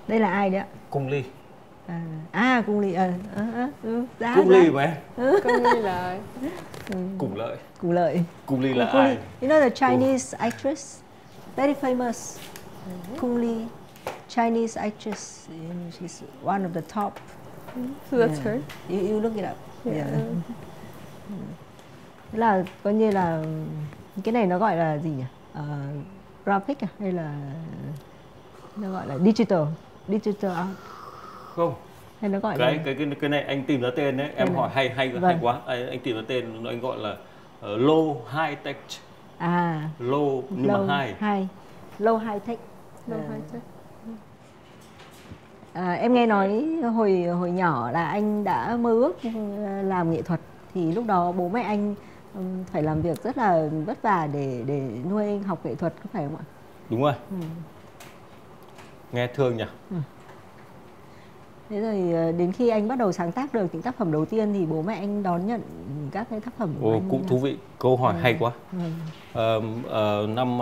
Đây là ai đấy ạ? Cung Ly. Cung Ly. Cung Ly mà. Cung Ly là Cùng Lợi. Cùng Lợi. Cung Ly là ai? You know the Chinese actress, very famous. Cung Ly, Chinese actress. She's one of the top. So that's her. You look it up. Yeah. Thế là coi như là cái này nó gọi là gì nhỉ? Graphic à? Hay là nó gọi là digital art? Không. Hay nó gọi cái này anh tìm ra tên đấy, em hỏi hay quá. Anh tìm ra tên, anh gọi là low high tech. Low nhưng mà high. Low high tech. Em nghe nói hồi nhỏ là anh đã mơ ước làm nghệ thuật, thì lúc đó bố mẹ anh phải làm việc rất là vất vả để nuôi anh học nghệ thuật, có phải không ạ? Đúng rồi. Nghe thương nhỉ. Thế rồi đến khi anh bắt đầu sáng tác được những tác phẩm đầu tiên thì bố mẹ anh đón nhận các cái tác phẩm của anh. Cũng thú vị, câu hỏi hay quá. Năm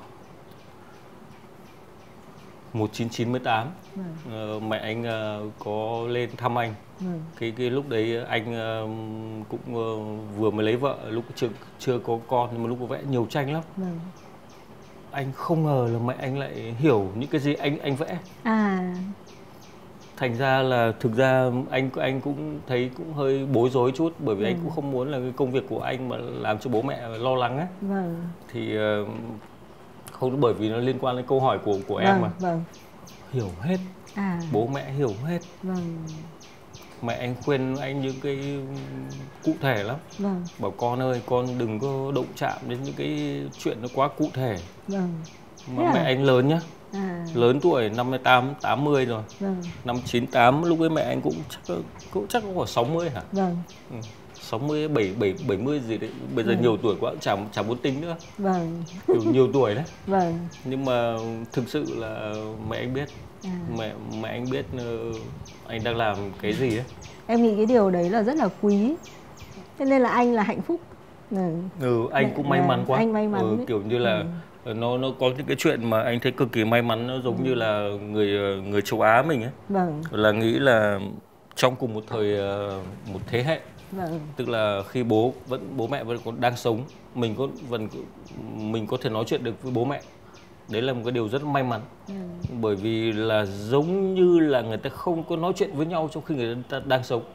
1998 mẹ anh có lên thăm anh. Cái lúc đấy anh cũng vừa mới lấy vợ, lúc chưa có con, nhưng mà lúc có vẽ nhiều tranh lắm. Anh không ngờ là mẹ anh lại hiểu những cái gì anh vẽ. Thành ra là thực ra anh cũng thấy cũng hơi bối rối chút, bởi vì anh cũng không muốn là cái công việc của anh mà làm cho bố mẹ lo lắng ấy. Thì không, bởi vì nó liên quan đến câu hỏi của em mà. Hiểu hết. Bố mẹ hiểu hết. Mẹ anh khuyên anh những cái cụ thể lắm. Bảo con ơi, con đừng có động chạm đến những cái chuyện nó quá cụ thể. Mà mẹ anh lớn nhá. Lớn tuổi, năm 80 rồi. Năm 98 lúc ấy mẹ anh cũng chắc có khoảng 60 hả? 60, 70 gì đấy. Bây giờ nhiều tuổi quá chẳng muốn tính nữa. Nhiều tuổi đấy. Nhưng mà thực sự là mẹ anh biết. Mẹ anh biết anh đang làm cái gì ấy. Em nghĩ cái điều đấy là rất là quý. Cho nên là anh là hạnh phúc. Anh cũng may mắn quá. Anh may mắn kiểu như là nó có những cái chuyện mà anh thấy cực kỳ may mắn, nó giống như là người châu Á mình ấy. Là nghĩ là trong cùng một thế hệ. Tức là khi bố mẹ vẫn còn đang sống, mình có thể nói chuyện được với bố mẹ. Đấy là một cái điều rất may mắn. Bởi vì là giống như là người ta không có nói chuyện với nhau trong khi người ta đang sống.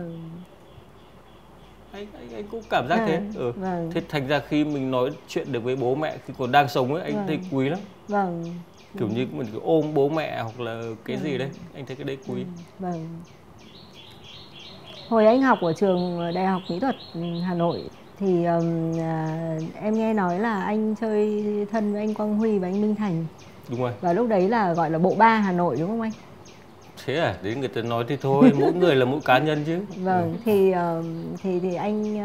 Anh cũng cảm giác thế. Thế thành ra khi mình nói chuyện được với bố mẹ khi còn đang sống ấy, anh thấy quý lắm. Kiểu như mình cứ ôm bố mẹ hoặc là cái gì đấy, anh thấy cái đấy quý. Hồi anh học ở trường Đại học Mỹ thuật Hà Nội thì em nghe nói là anh chơi thân với anh Quang Huy và anh Minh Thành. Đúng rồi. Và lúc đấy là gọi là bộ ba Hà Nội đúng không anh? Thế à? Đấy người ta nói thì thôi, mỗi người là mỗi cá nhân chứ. Thì anh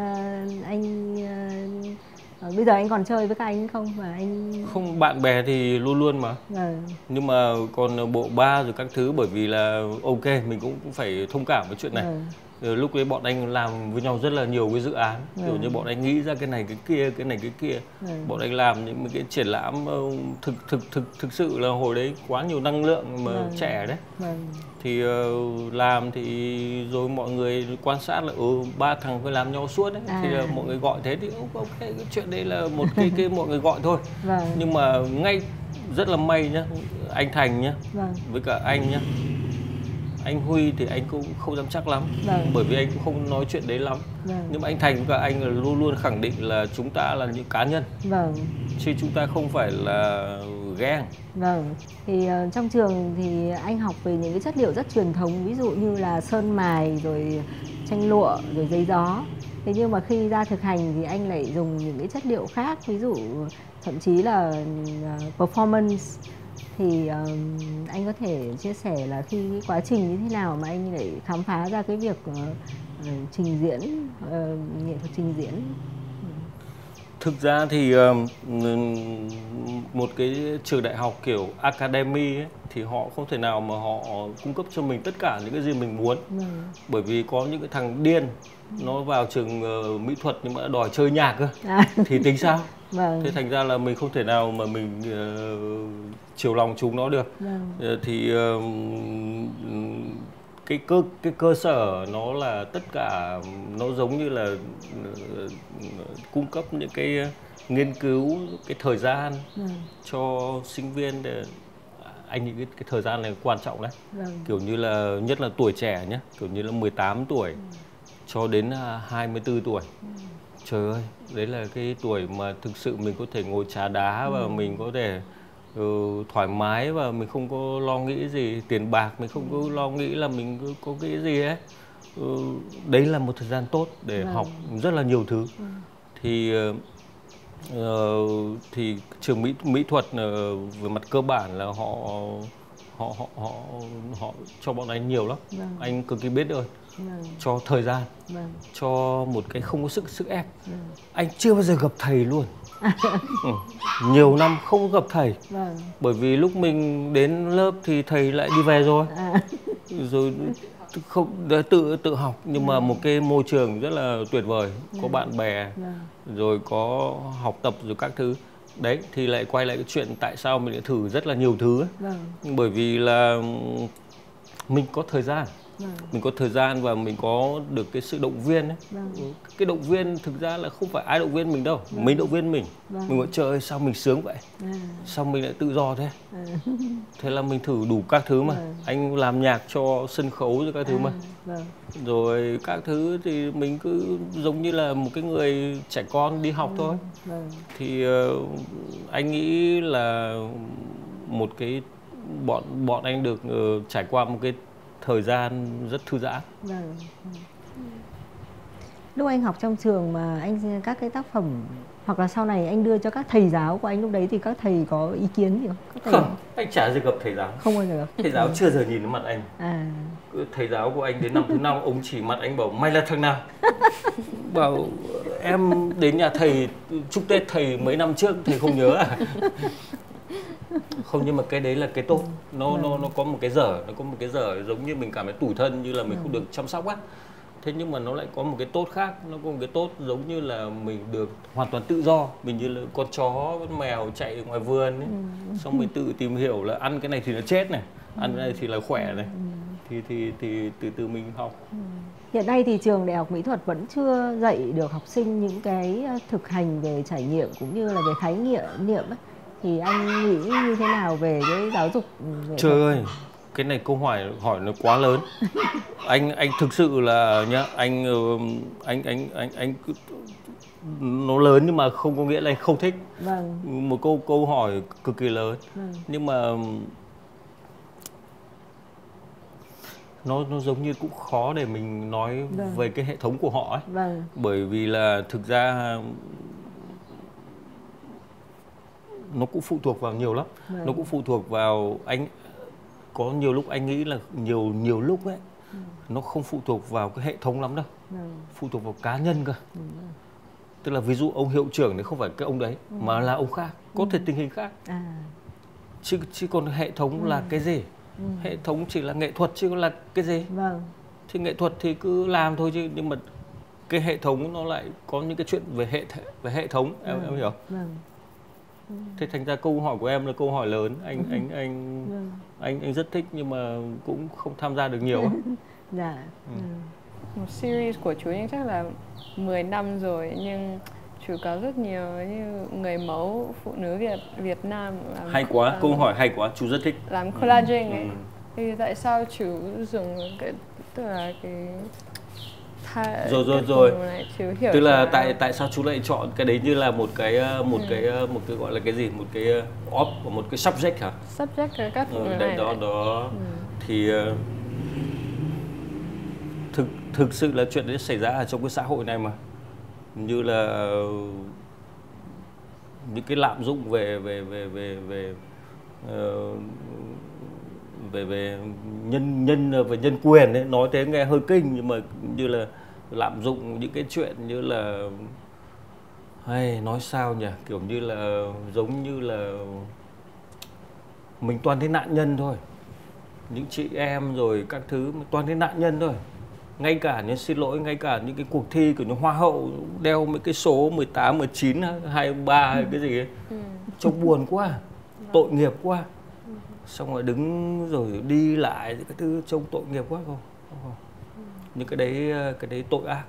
bây giờ anh còn chơi với các anh không? Và anh không, bạn bè thì luôn luôn mà. Nhưng mà còn bộ ba rồi các thứ, bởi vì là ok, mình cũng phải thông cảm với chuyện này. Lúc ấy bọn anh làm với nhau rất là nhiều cái dự án, kiểu như bọn anh nghĩ ra cái này cái kia. Bọn anh làm những cái triển lãm thực sự là hồi đấy quá nhiều năng lượng mà trẻ đấy. Thì làm thì rồi mọi người quan sát là ba thằng phải làm nhau suốt đấy. Thì là mọi người gọi thế thì ok, cái chuyện đấy là một cái mọi người gọi thôi. Nhưng mà ngay rất là may nhá, anh Thành nhá, với cả anh nhá, anh Huy thì anh cũng không dám chắc lắm. Bởi vì anh cũng không nói chuyện đấy lắm. Nhưng mà anh Thành với cả anh là luôn luôn khẳng định là chúng ta là những cá nhân. Chứ chúng ta không phải là gang. Thì trong trường thì anh học về những cái chất liệu rất truyền thống, ví dụ như là sơn mài, rồi tranh lụa, rồi giấy gió. Thế nhưng mà khi ra thực hành thì anh lại dùng những cái chất liệu khác, ví dụ thậm chí là performance. Thì anh có thể chia sẻ là khi cái quá trình như thế nào mà anh lại khám phá ra cái việc trình diễn, nghệ thuật trình diễn? Thực ra thì một cái trường đại học kiểu academy ấy, thì họ không thể nào mà họ cung cấp cho mình tất cả những cái gì mình muốn. Bởi vì có những cái thằng điên nó vào trường mỹ thuật nhưng mà đòi chơi nhạc cơ. Thì tính sao? Vâng. Thế thành ra là mình không thể nào mà mình chiều lòng chúng nó được. Vâng. Thì cái cơ sở nó là tất cả, nó giống như là cung cấp những cái nghiên cứu, cái thời gian cho sinh viên để anh nghĩ cái thời gian này quan trọng đấy. Kiểu như là nhất là tuổi trẻ nhé, kiểu như là 18 tuổi cho đến 24 tuổi. Trời ơi, đấy là cái tuổi mà thực sự mình có thể ngồi trà đá và mình có thể thoải mái và mình không có lo nghĩ gì tiền bạc, mình không có lo nghĩ là mình có cái gì ấy. Đấy là một thời gian tốt để học rất là nhiều thứ. Thì trường mỹ thuật về mặt cơ bản là họ cho bọn anh nhiều lắm. Anh cực kỳ biết ơn. Cho thời gian, cho một cái không có sức ép. Anh chưa bao giờ gặp thầy luôn. Nhiều năm không gặp thầy. Bởi vì lúc mình đến lớp thì thầy lại đi về rồi. Rồi không đã tự học, nhưng mà một cái môi trường rất là tuyệt vời, có bạn bè, rồi có học tập rồi các thứ. Đấy thì lại quay lại cái chuyện tại sao mình lại thử rất là nhiều thứ ấy. Bởi vì là mình có thời gian. Mình có thời gian và mình có được cái sự động viên ấy. Cái động viên thực ra là không phải ai động viên mình đâu, mình động viên mình. Mình nói trời ơi sao mình sướng vậy, sao mình lại tự do thế. Thế là mình thử đủ các thứ mà. Anh làm nhạc cho sân khấu rồi các thứ mà. Rồi các thứ thì mình cứ giống như là một cái người trẻ con đi học thôi. Thì anh nghĩ là một cái bọn anh được trải qua một cái thời gian rất thư giãn. Lúc anh học trong trường mà anh các cái tác phẩm hoặc là sau này anh đưa cho các thầy giáo của anh lúc đấy thì các thầy có ý kiến gì không? Không, anh chả bao giờ gặp thầy giáo. Không bao giờ gặp. Thầy giáo chưa giờ nhìn đến mặt anh. Thầy giáo của anh đến năm thứ 5 ông chỉ mặt anh bảo mày là thằng nào? Bảo em đến nhà thầy chúc Tết thầy mấy năm trước thầy không nhớ à? Không, nhưng mà cái đấy là cái tốt. Nó có một cái dở giống như mình cảm thấy tủi thân, như là mình không được chăm sóc á. Thế nhưng mà nó lại có một cái tốt khác, nó có một cái tốt giống như là mình được hoàn toàn tự do, mình như là con chó con mèo chạy ở ngoài vườn ấy. Xong mình tự tìm hiểu là ăn cái này thì nó chết này, ăn cái này thì là khỏe này. Thì từ từ mình học. Hiện nay thì trường Đại học Mỹ thuật vẫn chưa dạy được học sinh những cái thực hành về trải nghiệm cũng như là về khái niệm ấy. Thì anh nghĩ như thế nào về cái giáo dục? Trời ơi, cái này câu hỏi nó quá lớn. Anh thực sự là nhá, anh nó lớn nhưng mà không có nghĩa là anh không thích. Một câu hỏi cực kỳ lớn. Nhưng mà nó giống như cũng khó để mình nói về cái hệ thống của họ ấy. Bởi vì là thực ra nó cũng phụ thuộc vào nhiều lắm. Nó cũng phụ thuộc vào có nhiều lúc anh nghĩ là nhiều lúc ấy nó không phụ thuộc vào cái hệ thống lắm đâu. Phụ thuộc vào cá nhân cơ. Tức là ví dụ ông hiệu trưởng thì không phải cái ông đấy mà là ông khác, có thể tình hình khác. Chứ còn hệ thống là cái gì? Hệ thống chỉ là nghệ thuật chứ là cái gì? Thì nghệ thuật thì cứ làm thôi chứ, nhưng mà cái hệ thống nó lại có những cái chuyện về hệ thống, em hiểu không? Thế thành ra câu hỏi của em là câu hỏi lớn, anh rất thích nhưng mà cũng không tham gia được nhiều. Một series của chú nhưng chắc là 10 năm rồi, nhưng chú có rất nhiều như người mẫu phụ nữ Việt Nam. Hay quá, câu hỏi hay quá, chú rất thích. Làm collaging ấy. Thì tại sao chú dùng cái, tức là cái rồi. Tức là tại sao chú lại chọn cái đấy như là một cái gọi là cái gì, một cái subject hả? Subject các đấy đó. Thì thực sự là chuyện đấy xảy ra ở trong cái xã hội này mà, như là những cái lạm dụng về nhân quyền ấy, nói thế nghe hơi kinh, nhưng mà như là lạm dụng những cái chuyện như là hay nói sao nhỉ, kiểu như là giống như là mình toàn thấy nạn nhân thôi, những chị em rồi các thứ toàn thấy nạn nhân thôi. ngay cả những xin lỗi, ngay cả những cái cuộc thi của những hoa hậu đeo mấy cái số 18, 19, 23 hay cái gì ấy, trông buồn quá, tội nghiệp quá, xong rồi đứng rồi đi lại cái thứ trông tội nghiệp quá không? Những cái đấy tội ác.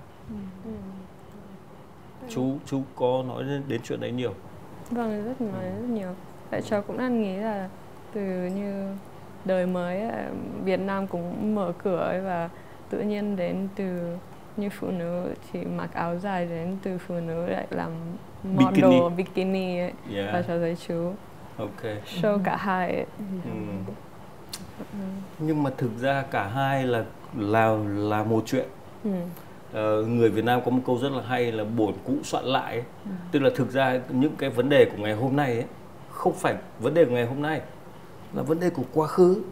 Chú có nói đến chuyện đấy nhiều. Vâng, rất nhiều. Tại cháu cũng đang nghĩ là từ như đời mới Việt Nam cũng mở cửa ấy, và tự nhiên đến từ như phụ nữ chỉ mặc áo dài đến từ phụ nữ lại làm model bikini ấy. Và cháu thấy chú show cả hai ấy. Nhưng mà thực ra cả hai là một chuyện. Người Việt Nam có một câu rất là hay là bổn cũ soạn lại ấy. Tức là thực ra những cái vấn đề của ngày hôm nay ấy, không phải vấn đề của ngày hôm nay, là vấn đề của quá khứ.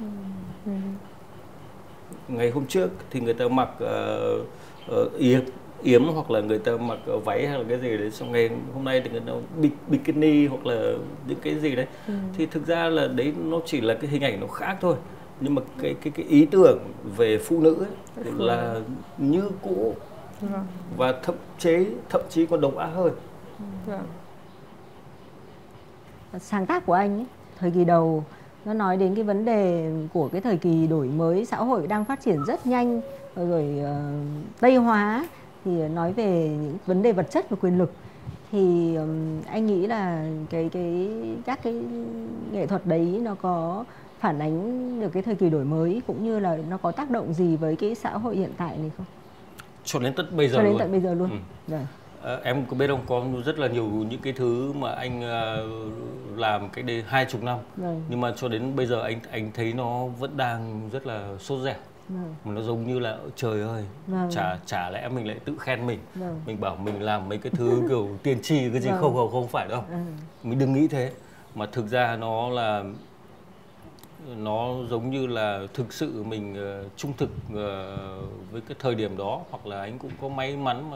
Ngày hôm trước thì người ta mặc yếm hoặc là người ta mặc váy hay là cái gì đấy, xong ngày hôm nay thì người ta bikini hoặc là những cái gì đấy. Thì thực ra là đấy nó chỉ là cái hình ảnh nó khác thôi, nhưng mà cái ý tưởng về phụ nữ ấy là như cũ, và thậm chí còn độc ác hơn. Sáng tác của anh ấy, thời kỳ đầu nó nói đến cái vấn đề của cái thời kỳ đổi mới xã hội đang phát triển rất nhanh, rồi Tây hóa, thì nói về những vấn đề vật chất và quyền lực. Thì anh nghĩ là các cái nghệ thuật đấy nó có phản ánh được cái thời kỳ đổi mới, cũng như là nó có tác động gì với cái xã hội hiện tại này không? Cho đến tận bây giờ luôn. Em có biết không, có rất là nhiều những cái thứ mà anh làm cách đây 20 năm, nhưng mà cho đến bây giờ anh thấy nó vẫn đang rất là sốt dẻo. Mà nó giống như là trời ơi, chả lẽ mình lại tự khen mình, mình bảo mình làm mấy cái thứ kiểu tiên tri cái gì, không phải đâu. Mình đừng nghĩ thế, mà thực ra nó giống như là thực sự mình trung thực với cái thời điểm đó, hoặc là anh cũng có may mắn mà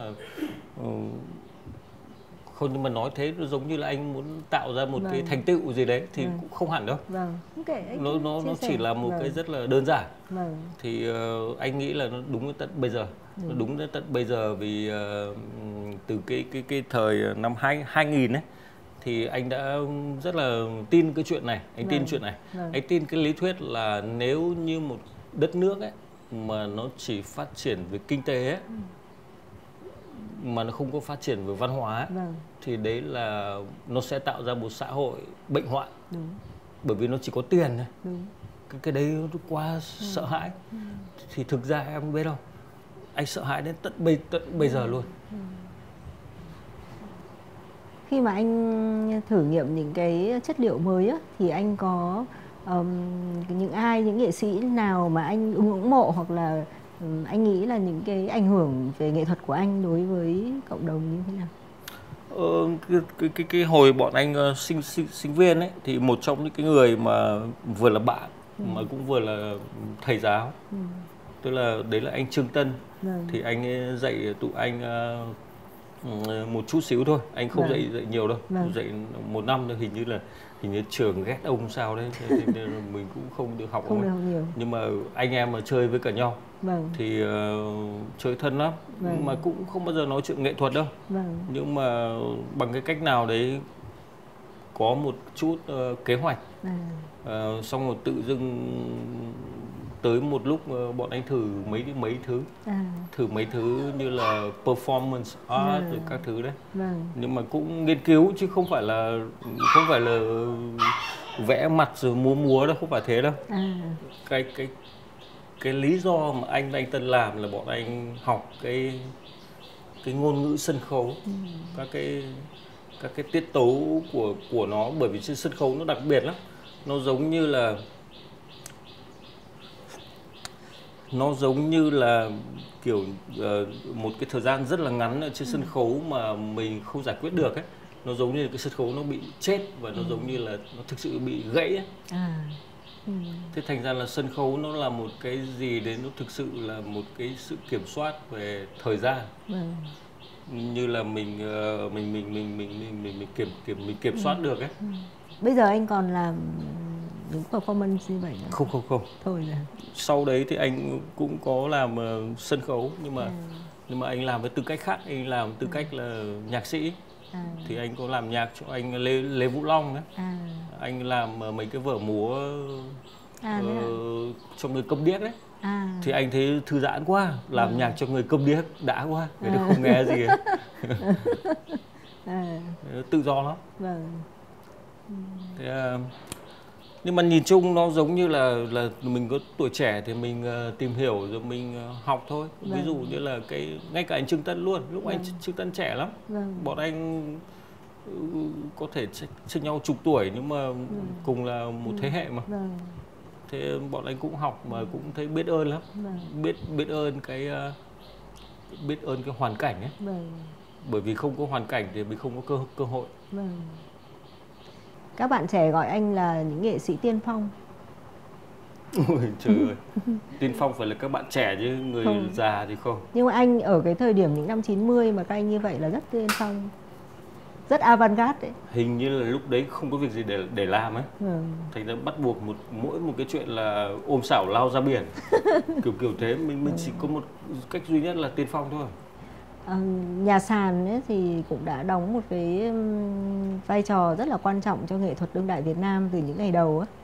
không, nhưng mà nói thế nó giống như là anh muốn tạo ra một cái thành tựu gì đấy thì cũng không hẳn đâu. Nó chỉ là một cái rất là đơn giản. Thì anh nghĩ là nó đúng đến tận bây giờ. Nó đúng đến tận bây giờ vì từ cái thời năm 2000 ấy, thì anh đã rất là tin cái chuyện này. Anh tin chuyện này. Anh tin cái lý thuyết là nếu như một đất nước ấy mà nó chỉ phát triển về kinh tế ấy, mà nó không có phát triển về văn hóa ấy, thì đấy là nó sẽ tạo ra một xã hội bệnh hoạn. Bởi vì nó chỉ có tiền thôi. Cái đấy nó quá sợ hãi. Thì thực ra em biết không, anh sợ hãi đến tận bây giờ luôn. Khi mà anh thử nghiệm những cái chất liệu mới á, thì anh có những nghệ sĩ nào mà anh ngưỡng mộ, hoặc là anh nghĩ là những cái ảnh hưởng về nghệ thuật của anh đối với cộng đồng như thế nào? Cái hồi bọn anh sinh viên ấy, thì một trong những cái người mà vừa là bạn mà cũng vừa là thầy giáo, tức là đấy là anh Trương Tân. Thì anh ấy dạy tụi anh một chút xíu thôi, anh không dạy nhiều đâu, dạy một năm thôi, hình như trường ghét ông sao đấy, thì mình cũng không được học nhiều. Nhưng mà anh em mà chơi với cả nhau thì chơi thân lắm, mà cũng không bao giờ nói chuyện nghệ thuật đâu. Nhưng mà bằng cái cách nào đấy có một chút kế hoạch, xong rồi tự dưng tới một lúc bọn anh thử mấy thứ như là performance art rồi các thứ đấy. Nhưng mà cũng nghiên cứu chứ không phải là vẽ mặt rồi múa đâu, không phải thế đâu. Cái lý do mà anh Tân làm là bọn anh học cái ngôn ngữ sân khấu, các cái tiết tấu của nó, bởi vì trên sân khấu nó đặc biệt lắm. Nó giống như là kiểu một cái thời gian rất là ngắn ở trên sân khấu mà mình không giải quyết được ấy. Nó giống như cái sân khấu nó bị chết, và nó giống như là nó thực sự bị gãy ấy. Thế thành ra là sân khấu nó là một cái gì đấy, nó thực sự là một cái sự kiểm soát về thời gian. Như là mình kiểm soát được ấy. Bây giờ anh còn làm những performance như vậy đó? Không. Thôi là. Sau đấy thì anh cũng có làm sân khấu, nhưng mà anh làm với tư cách khác, anh làm tư cách là nhạc sĩ. Thì anh có làm nhạc cho anh Lê Vũ Long đấy. Anh làm mấy cái vở múa cho người câm điếc đấy. Thì anh thấy thư giãn quá, làm nhạc cho người câm điếc đã quá, người ta không nghe gì ấy. Tự do lắm. Thế, nhưng mà nhìn chung nó giống như là mình có tuổi trẻ thì mình tìm hiểu rồi mình học thôi. Ví dụ như là ngay cả anh Trương Tân luôn, lúc anh Trương Tân trẻ lắm, bọn anh có thể chênh nhau chục tuổi nhưng mà cùng là một thế hệ mà. Thế bọn anh cũng học mà cũng thấy biết ơn lắm. Biết ơn cái hoàn cảnh ấy. Bởi vì không có hoàn cảnh thì mình không có cơ hội. Các bạn trẻ gọi anh là những nghệ sĩ tiên phong. Ôi trời ơi, tiên phong phải là các bạn trẻ chứ người già thì không. Nhưng mà anh ở cái thời điểm những năm 90 mà các anh như vậy là rất tiên phong, rất avant-garde đấy. Hình như là lúc đấy không có việc gì để làm ấy. Thành ra bắt buộc mỗi một cái chuyện là ôm xảo lao ra biển. kiểu thế, mình chỉ có một cách duy nhất là tiên phong thôi. Nhà sàn ấy thì cũng đã đóng một cái vai trò rất là quan trọng cho nghệ thuật đương đại Việt Nam từ những ngày đầu ấy.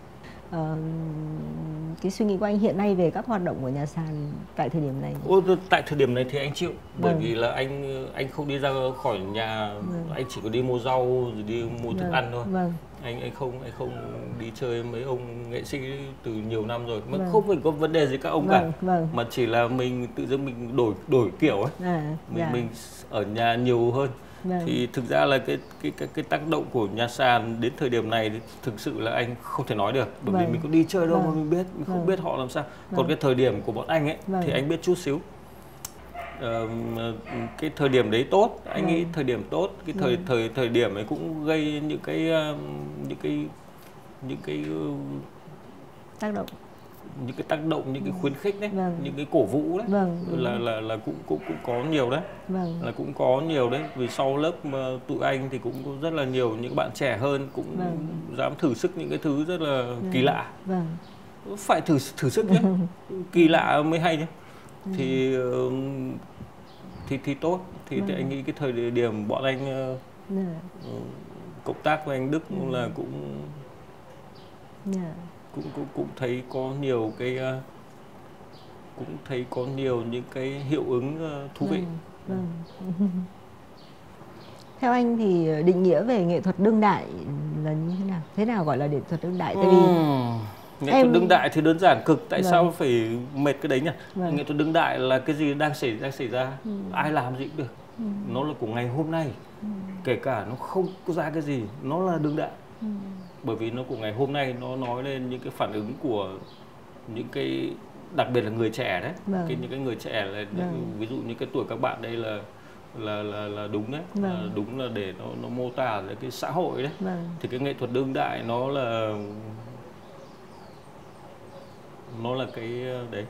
Cái suy nghĩ của anh hiện nay về các hoạt động của nhà sàn tại thời điểm này? Tại thời điểm này thì anh chịu, bởi vì là anh không đi ra khỏi nhà, anh chỉ có đi mua rau rồi đi mua thức ăn thôi. Anh không đi chơi mấy ông nghệ sĩ từ nhiều năm rồi, mà không phải có vấn đề gì các ông cả, mà chỉ là mình tự dưng mình đổi kiểu ấy, mình ở nhà nhiều hơn. Thì thực ra là cái tác động của nhà sàn đến thời điểm này thì thực sự là anh không thể nói được, bởi vì mình có đi chơi đâu mà mình biết, mình không biết họ làm sao. Còn cái thời điểm của bọn anh ấy thì anh biết chút xíu. Cái thời điểm đấy tốt, anh nghĩ thời điểm tốt, cái thời điểm ấy cũng gây những cái tác động, những cái khuyến khích đấy, những cái cổ vũ đấy, là cũng có nhiều đấy, là cũng có nhiều đấy. Vì sau lớp mà tụi anh thì cũng có rất là nhiều những bạn trẻ hơn cũng dám thử sức những cái thứ rất là kỳ lạ. Phải thử sức nhé, kỳ lạ mới hay nhé. Thì tốt. Thì anh nghĩ cái thời điểm bọn anh cộng tác với anh Đức là cũng thấy có nhiều những cái hiệu ứng thú vị. Theo anh thì định nghĩa về nghệ thuật đương đại là như thế nào? Thế nào gọi là nghệ thuật đương đại? Tại vì nghệ thuật đương đại thì đơn giản cực, tại sao phải mệt cái đấy nhỉ? Nghệ thuật đương đại là cái gì đang xảy ra, ai làm gì cũng được. Nó là của ngày hôm nay, kể cả nó không có ra cái gì, nó là đương đại. Bởi vì nó của ngày hôm nay, nó nói lên những cái phản ứng của những cái, đặc biệt là người trẻ đấy. Những cái người trẻ là ví dụ như cái tuổi các bạn đây là đúng đấy, đúng là để nó mô tả về cái xã hội đấy. Thì cái nghệ thuật đương đại nó là cái đấy.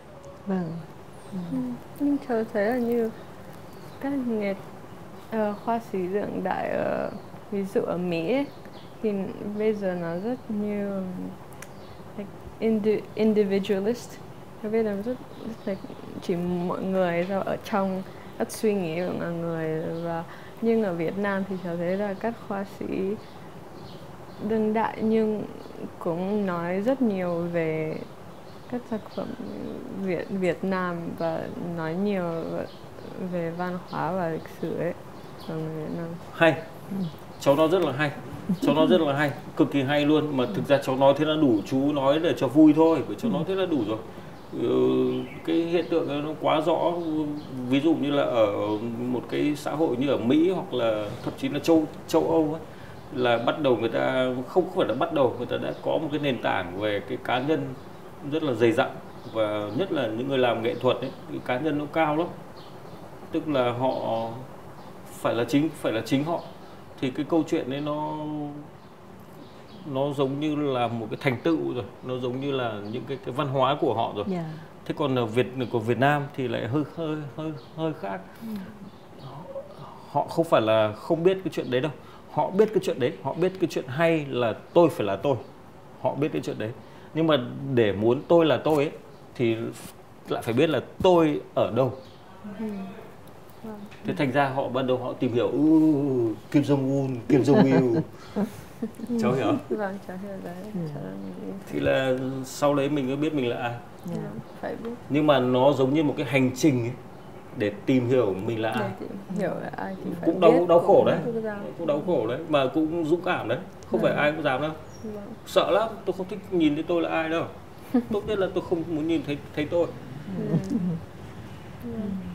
Nhưng tôi thấy là như các họa sĩ đương đại ví dụ ở Mỹ ấy, thì bây giờ nó rất như individualist, bây giờ rất chỉ mọi người ở trong các suy nghĩ của mọi người. Và nhưng ở Việt Nam thì tôi thấy là các họa sĩ đương đại nhưng cũng nói rất nhiều về các tác phẩm Việt Nam và nói nhiều về văn hóa và lịch sử ấy của người Việt Nam. Hay, cháu nói rất là hay, cháu nói rất là hay, cực kỳ hay luôn. Mà thực ra cháu nói thế là đủ, chú nói để cho vui thôi, bởi cháu nói thế là đủ rồi. Cái hiện tượng nó quá rõ. Ví dụ như là ở một cái xã hội như ở Mỹ hoặc là thậm chí là châu Âu ấy, là bắt đầu người ta không phải là bắt đầu, người ta đã có một cái nền tảng về cái cá nhân rất là dày dặn, và nhất là những người làm nghệ thuật ấy, cái cá nhân nó cao lắm, tức là họ phải là chính họ. Thì cái câu chuyện đấy nó giống như là một cái thành tựu rồi, nó giống như là những cái văn hóa của họ rồi. Thế còn ở Việt Nam thì lại hơi khác. Họ không phải là không biết cái chuyện đấy đâu, họ biết cái chuyện đấy, họ biết cái chuyện hay là tôi phải là tôi, họ biết đến chuyện đấy. Nhưng mà để muốn tôi là tôi ấy thì lại phải biết là tôi ở đâu. Thế thành ra họ ban đầu họ tìm hiểu Kim Jong Un, Kim Jong Il. Cháu hiểu? Vâng, cháu hiểu đấy. Thì là sau đấy mình mới biết mình là ai. Phải biết. Nhưng mà nó giống như một cái hành trình ấy, để tìm hiểu mình là ai. Để tìm hiểu là ai thì phải Cũng biết, đau khổ đấy. cũng Cũng đau khổ đấy, mà cũng dũng cảm đấy. Không phải ai cũng dám đâu. Sợ lắm, tôi không thích nhìn thấy tôi là ai đâu. Tốt nhất là tôi không muốn nhìn thấy tôi.